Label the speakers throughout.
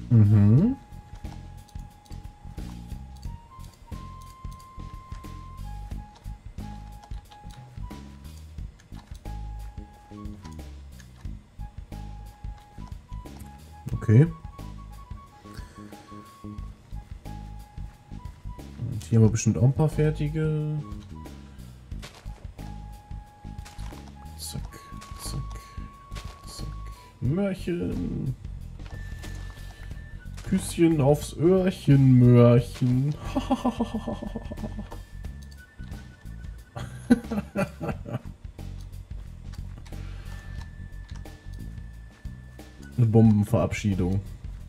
Speaker 1: Mhm. Okay. Und hier haben wir bestimmt auch ein paar fertige. Zack, zack, zack. Möhrchen. Küsschen aufs Öhrchen, Möhrchen. Eine Bombenverabschiedung.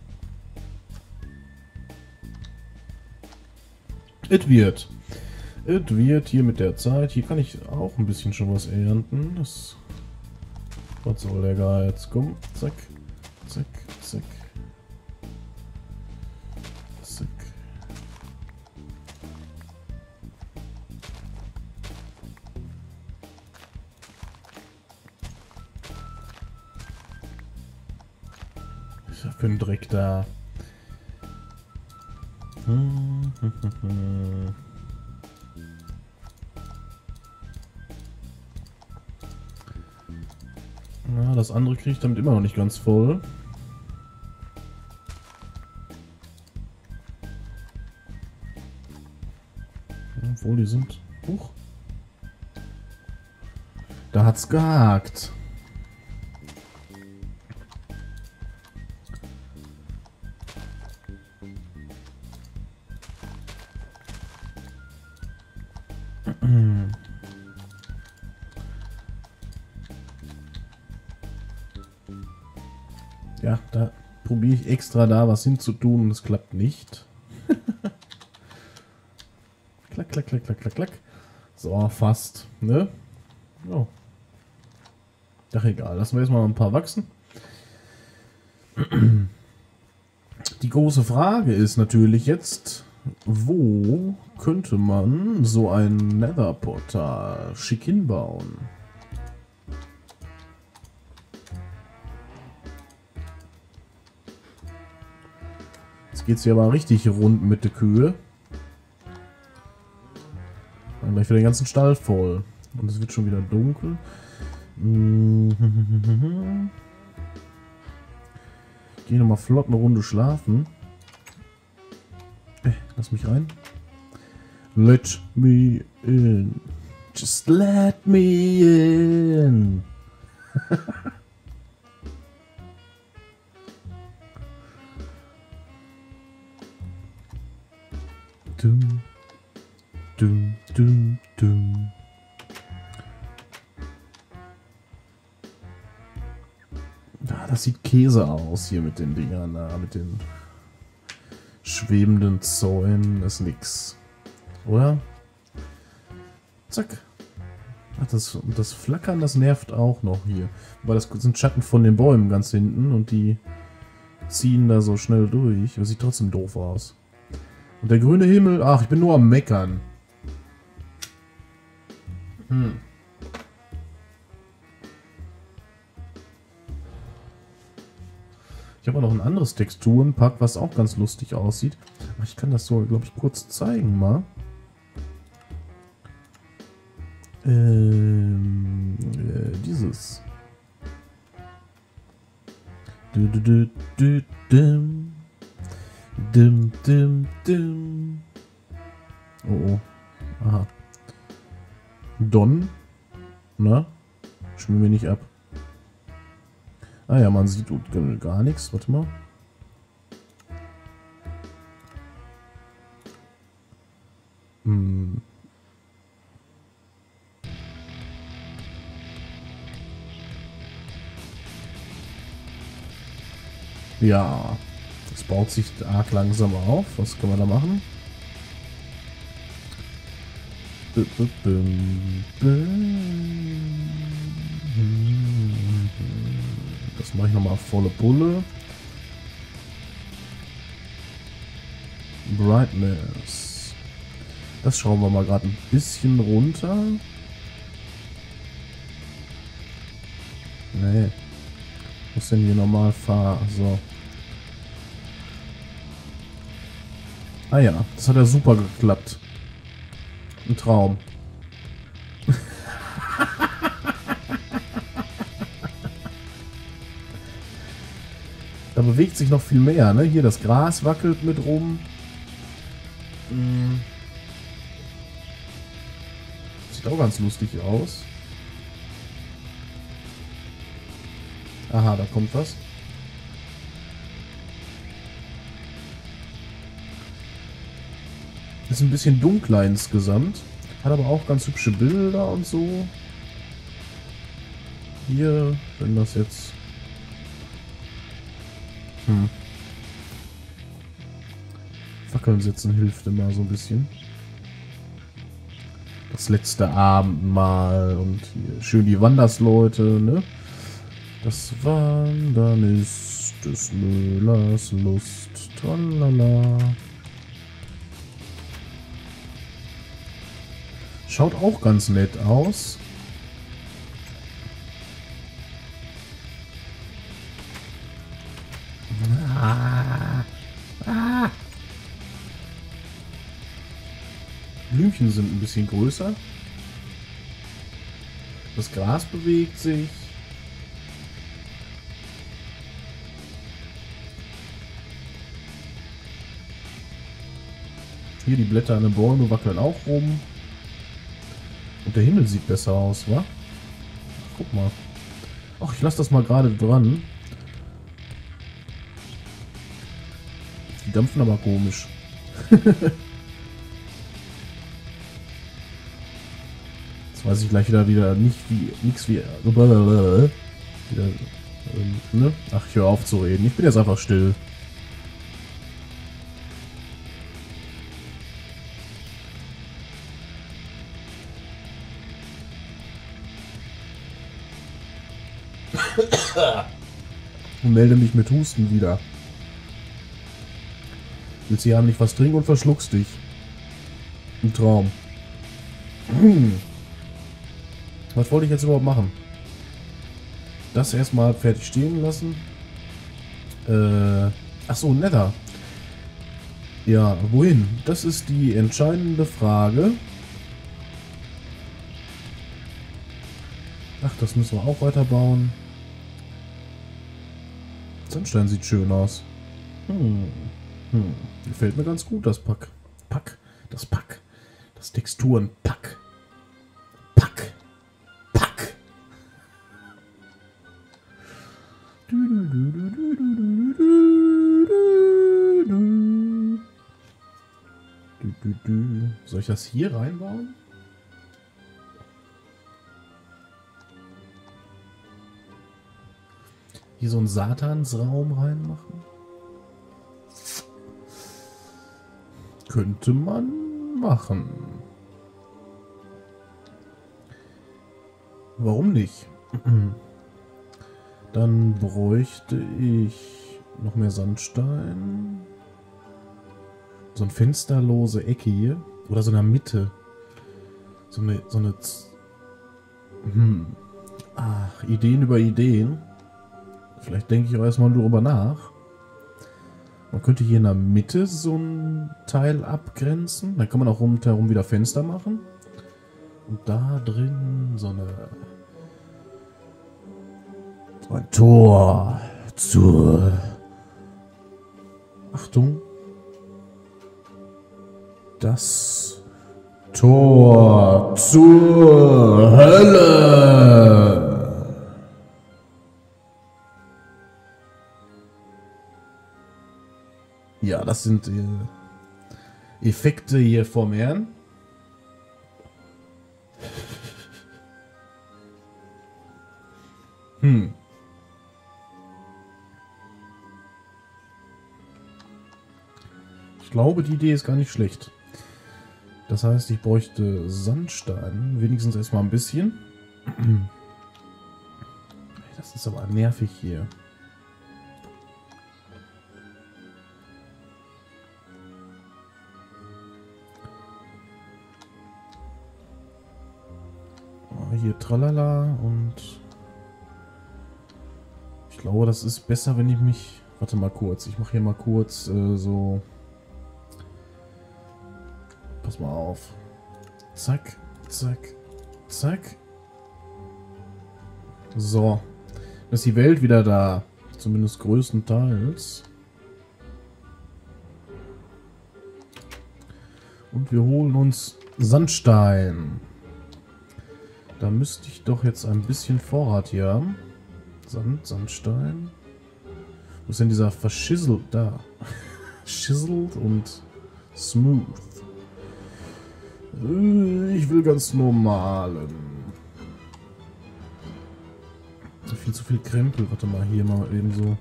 Speaker 1: Es wird. Es wird hier mit der Zeit. Hier kann ich auch ein bisschen schon was ernten. Das. Was soll der Geiz? Komm, zack, zack, zack. Zack. Was ist das für ein Dreck da? Na, das andere kriege ich damit immer noch nicht ganz voll. Obwohl, die sind... Huch. Da hat's gehakt. Ja, da probiere ich extra da was hinzutun und es klappt nicht. Klack, klack, klack, klack, klack, klack. So, fast, ne? Oh. Ach, egal. Lassen wir jetzt mal ein paar wachsen. Die große Frage ist natürlich jetzt, wo könnte man so ein Nether-Portal schick hinbauen? Jetzt geht es hier aber richtig rund mit der Kühe. Dann gleich wieder den ganzen Stall voll. Und es wird schon wieder dunkel. Ich gehe nochmal flott eine Runde schlafen. Lass mich rein. Let me in. Just let me in. Dum, dum, dum, dum. Ah, das sieht Käse aus hier mit den Dingern da, mit den schwebenden Zäunen. Ist nix. Oder? Zack. Ach, das Flackern, das nervt auch noch hier. Weil das sind Schatten von den Bäumen ganz hinten und die ziehen da so schnell durch. Das sieht trotzdem doof aus. Und der grüne Himmel, ach, ich bin nur am Meckern. Ich habe auch noch ein anderes Texturenpack, was auch ganz lustig aussieht. Aber ich kann das so, glaube ich, kurz zeigen mal. Dieses. Dim, dim, dim. Oh, oh. Aha. Don. Na? Schmier mir nicht ab. Ah ja, man sieht gar nichts. Warte mal. Ja. Es baut sich arg langsam auf. Was können wir da machen? Das mache ich nochmal volle Bulle. Brightness. Das schrauben wir mal gerade ein bisschen runter. Nee. Muss denn hier normal fahren? So. Ah ja, das hat ja super geklappt. Ein Traum. Da bewegt sich noch viel mehr, ne? Hier das Gras wackelt mit rum. Sieht auch ganz lustig aus. Aha, da kommt was. Ist ein bisschen dunkler insgesamt. Hat aber auch ganz hübsche Bilder und so. Hier, wenn das jetzt... Fackeln setzen hilft immer so ein bisschen. Das letzte Abendmahl und hier schön die Wandersleute, ne? Das Wandern ist des Müllers Lust. Tralala. Schaut auch ganz nett aus. Blümchen sind ein bisschen größer. Das Gras bewegt sich. Hier die Blätter an den Bäumen wackeln auch rum. Und der Himmel sieht besser aus, wa? Guck mal. Ach, ich lasse das mal gerade dran. Die dampfen aber komisch. Jetzt weiß ich gleich wieder nicht wie... Nix wie... Wieder, ne? Ach, ich höre auf zu reden. Ich bin jetzt einfach still. Und melde mich mit Husten wieder. Willst du ja nicht was trinken und verschluckst dich. Ein Traum. Was wollte ich jetzt überhaupt machen? Das erstmal fertig stehen lassen. Achso, Nether. Ja, wohin? Das ist die entscheidende Frage. Ach, das müssen wir auch weiterbauen. Sandstein sieht schön aus. Gefällt mir ganz gut, das Pack. Das Pack. Das Texturenpack. Pack. Soll ich das hier reinbauen? Hier so einen Satansraum reinmachen? Könnte man machen. Warum nicht? Dann bräuchte ich noch mehr Sandstein. So eine fensterlose Ecke hier. Oder so in der Mitte. So eine Ach, Ideen über Ideen. Vielleicht denke ich auch erstmal darüber nach. Man könnte hier in der Mitte so ein Teil abgrenzen. Dann kann man auch rundherum wieder Fenster machen. Und da drin so ein Tor zur... Achtung. Das Tor zur Hölle. Ja, das sind Effekte hier vom Herrn. Ich glaube, die Idee ist gar nicht schlecht. Das heißt, ich bräuchte Sandstein. Wenigstens erstmal ein bisschen. Das ist aber nervig hier. Hier tralala und ich glaube, das ist besser, wenn ich mich... Warte mal kurz. Ich mache hier mal kurz so erstmal auf. Zack, zack, zack. So. Dann ist die Welt wieder da. Zumindest größtenteils. Und wir holen uns Sandstein. Da müsste ich doch jetzt ein bisschen Vorrat hier haben. Sandstein. Wo ist denn dieser verschisselt? Da. Chiseled und smooth. Ich will ganz normalen. Viel zu viel Krempel. Warte mal, hier mal eben so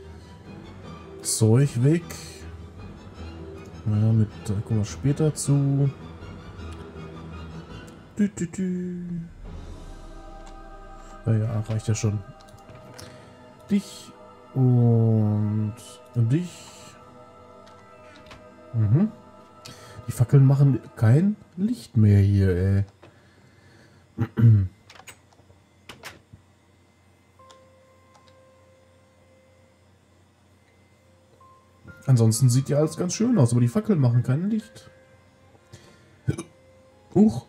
Speaker 1: Zeug weg. Ja, da kommen wir später zu. Ja, reicht ja schon. Dich und dich. Mhm. Die Fackeln machen kein Licht mehr hier, ey. Ansonsten sieht ja alles ganz schön aus, aber die Fackeln machen kein Licht. Huch.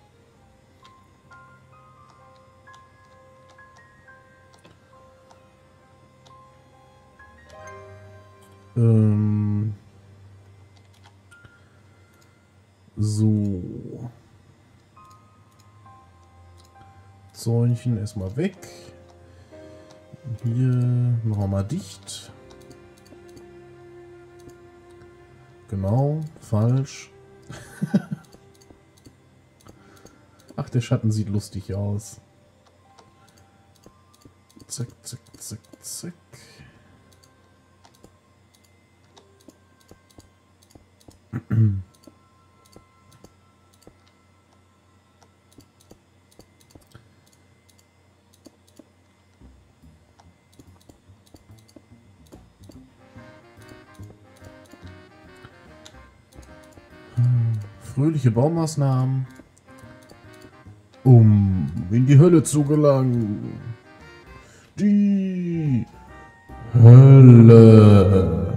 Speaker 1: So. Zäunchen erstmal weg. Hier machen wir mal dicht. Genau, falsch. Ach, der Schatten sieht lustig aus. Zack, zack, zack, zack. Fröhliche Baumaßnahmen, um in die Hölle zu gelangen. Die Hölle.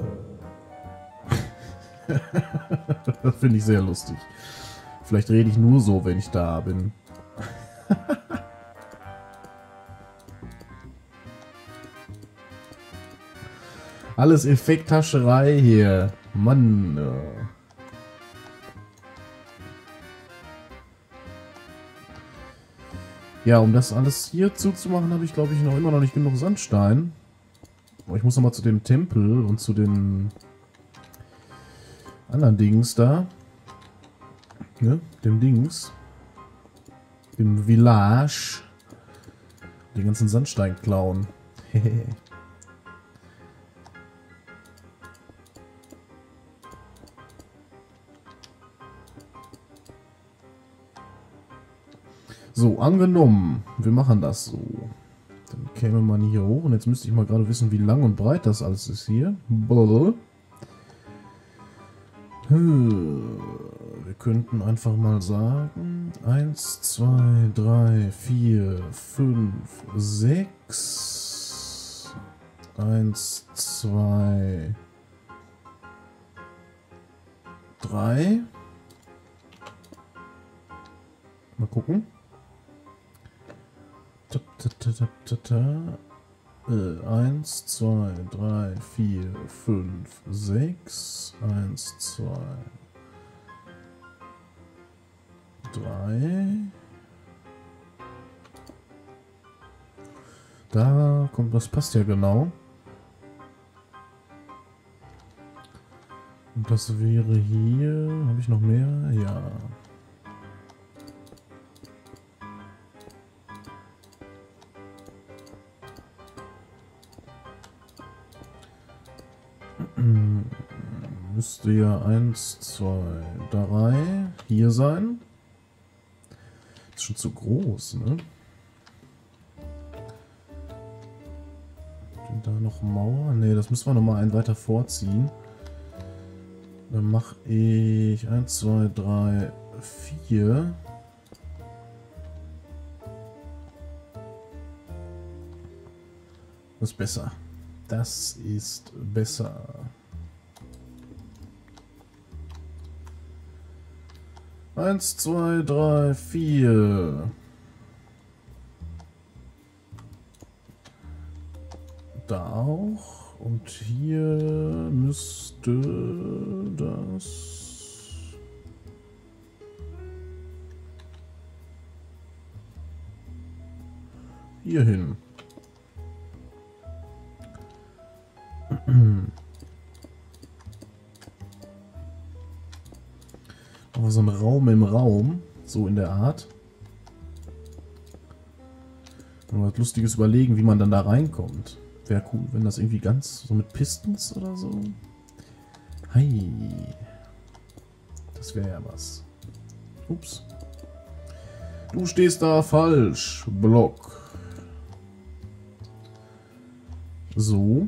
Speaker 1: Das finde ich sehr lustig. Vielleicht rede ich nur so, wenn ich da bin. Alles Effekthascherei hier. Mann. Ja, um das alles hier zuzumachen, habe ich, glaube ich, immer noch nicht genug Sandstein. Aber ich muss noch mal zu dem Tempel und zu den anderen Dings da. Ne? Dem Dings. Dem Village. Den ganzen Sandstein klauen. So, angenommen, wir machen das so. Dann käme man hier hoch und jetzt müsste ich mal gerade wissen, wie lang und breit das alles ist hier. Wir könnten einfach mal sagen, 1, 2, 3, 4, 5, 6. 1, 2, 3. Mal gucken. 1, 2, 3, 4, 5, 6. 1, 2, 3. Da kommt, das passt ja genau. Und das wäre hier. Habe ich noch mehr? Ja. Müsste ja 1, 2, 3 hier sein. Ist schon zu groß, ne? Und da noch Mauer? Ne, das müssen wir noch mal einen weiter vorziehen. Dann mache ich 1, 2, 3, 4. Das ist besser. Das ist besser. 1, 2, 3, 4. Da auch. Und hier müsste das... hier hin. Aber so ein Raum im Raum, so in der Art. Mal was Lustiges überlegen, wie man dann da reinkommt. Wäre cool, wenn das irgendwie ganz so mit Pistons oder so. Hi. Das wäre ja was. Ups. Du stehst da falsch. Block. So.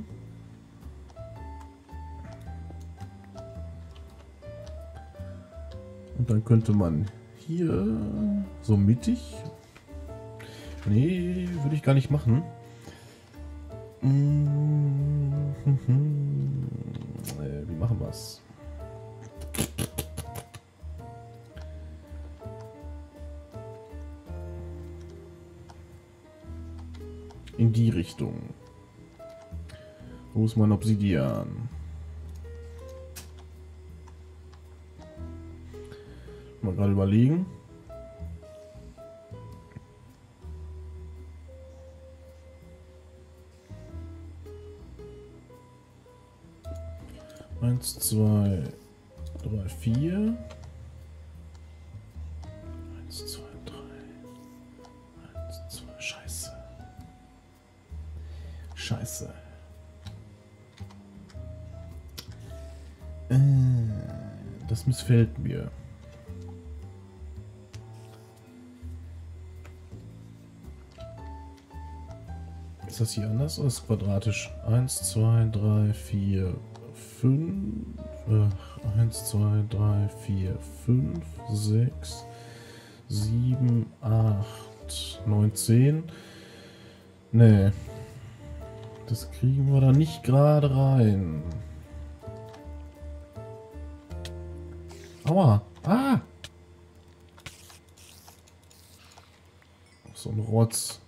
Speaker 1: Und dann könnte man hier so mittig. Nee, würde ich gar nicht machen. Wie machen wir es? In die Richtung. Wo ist mein Obsidian? Mal gerade überlegen. Eins, zwei, drei, vier. Eins, zwei, drei. Eins, zwei. Scheiße. Scheiße. Das missfällt mir. Ist das hier anders oder ist es quadratisch? 1, 2, 3, 4, 5. 1, 2, 3, 4, 5, 6, 7, 8, 9, 10. Nee. Das kriegen wir da nicht gerade rein. Aua. Ah! So ein Rotz.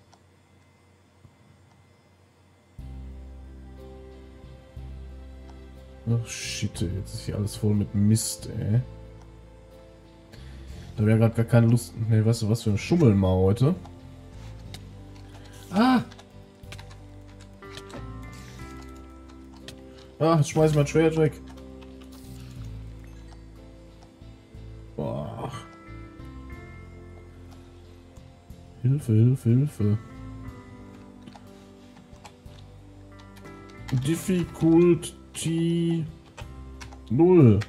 Speaker 1: Ach shit, jetzt ist hier alles voll mit Mist, ey. Da wäre gerade gar keine Lust. Ne, weißt du was, für ein Schummeln mal heute. Ah! Ah, jetzt schmeiß ich mein Schwert weg. Boah. Hilfe, Hilfe, Hilfe. Difficulty 0.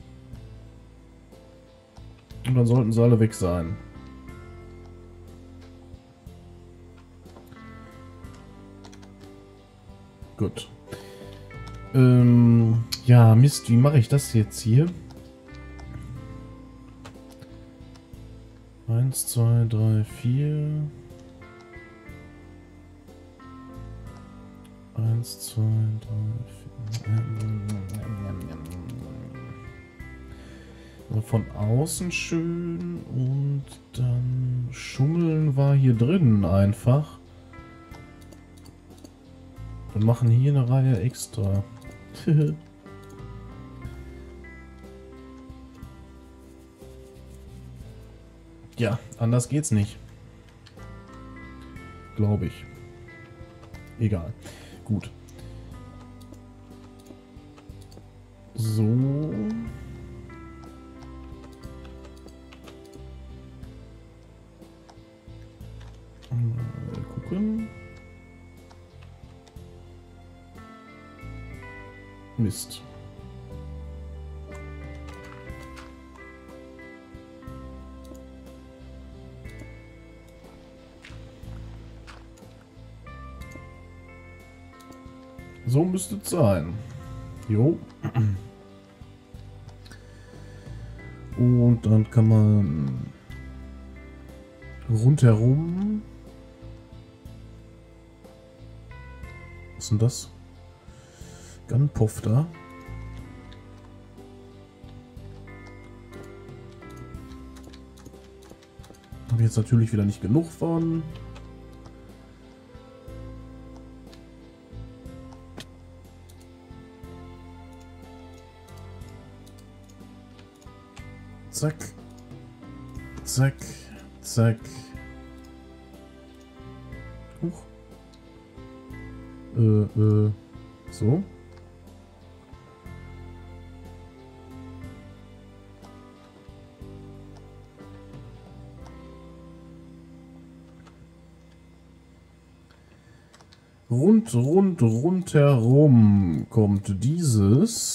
Speaker 1: Und dann sollten sie alle weg sein. Gut. Ja, Mist, wie mache ich das jetzt hier? 1, 2, 3, 4. 1, 2, 3, 4. Von außen schön und dann schummeln wir hier drinnen einfach. Und machen hier eine Reihe extra. Ja, anders geht's nicht. Glaube ich. Egal. Gut. So. Mal gucken. Mist. So müsste es sein. Jo. Und dann kann man rundherum. Was ist denn das? Gunpowder. Habe ich jetzt natürlich wieder nicht genug von. Zack. Zack. Zack. Huch. So. Rundherum kommt dieses.